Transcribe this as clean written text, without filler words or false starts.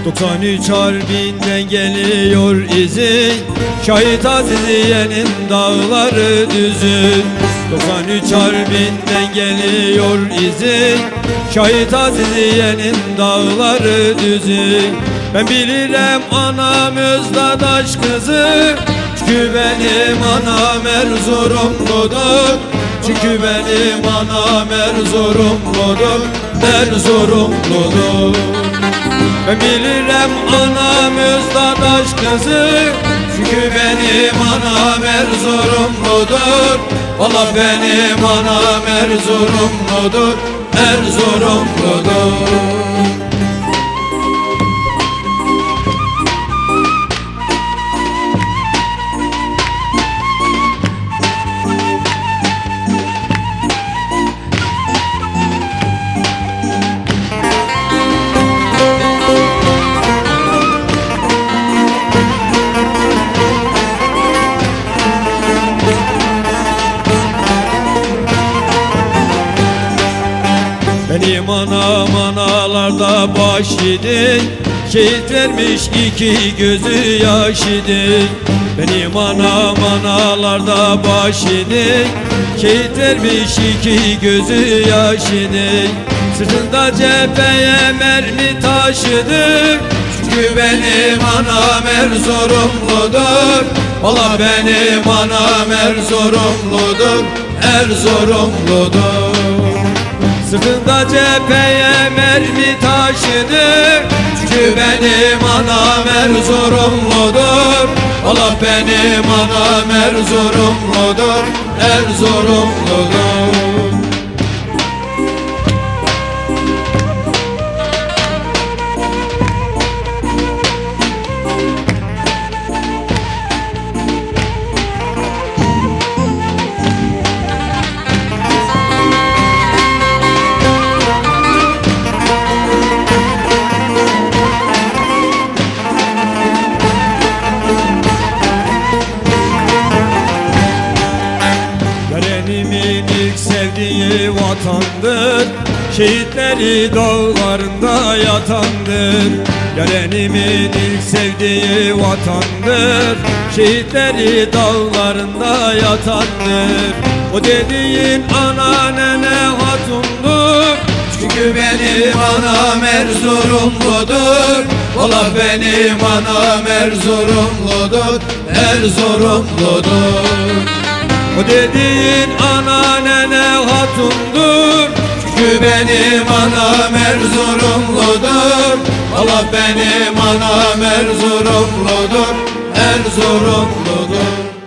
93 harbinden geliyor izin, şahit Aziziye'nin dağları düzün. 93 harbinden geliyor izin, şahit Aziziye'nin dağları düzün. Ben bilirim anam Özdeğtaş kızı, çünkü benim anam Erzurumludur. Çünkü benim anam Erzurumludur, Erzurumludur. Ben bilirim anam Özdeğtaş kızı, çünkü benim anam Erzurumludur. Valla benim anam Erzurumludur, Erzurumludur. Benim anam analarda baş idi, şehit vermiş iki gözü yaş idi. Benim anam analarda baş idi, şehit vermiş iki gözü yaş idi. Sırtında cepheye mermi taşıdı, çünkü benim anam Erzurumludur. Valla benim anam Erzurumludur, Erzurumludur. Sırtında cepheye mermi taşıdı, çünkü benim anam Erzurumludur. Valla benim anam Erzurumludur, Erzurumludur. Yarenimin ilk sevdiği vatandır, şehitleri dağlarında yatandır. Yarenimin ilk sevdiği vatandır, şehitleri dağlarında yatandır. O dediğin anneanne hatundur, çünkü benim anam Erzurumludur. Valla benim anam Erzurumludur, Erzurumludur. O dediğin anneanne hatundur, çünkü benim anam Erzurumludur. Valla benim anam Erzurumludur, Erzurumludur.